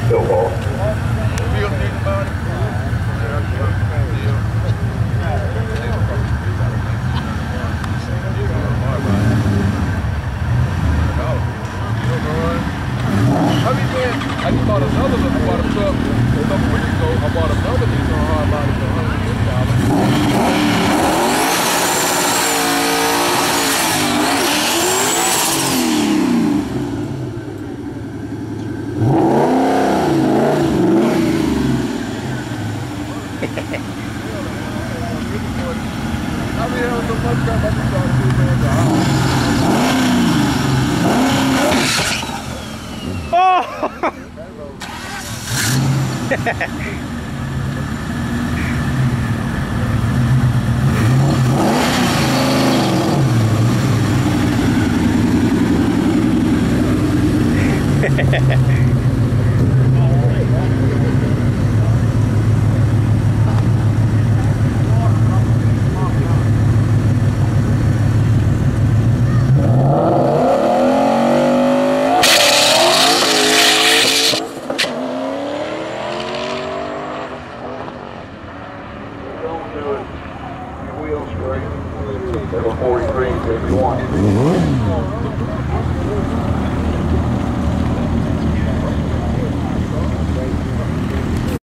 No ball. I just bought another one. I bought a truck a couple weeks ago. I bought another Nissan Hardliner for $150. I mean, there was so much crap I just started doing Don't do it. Your wheels straight. Level 43 if you want.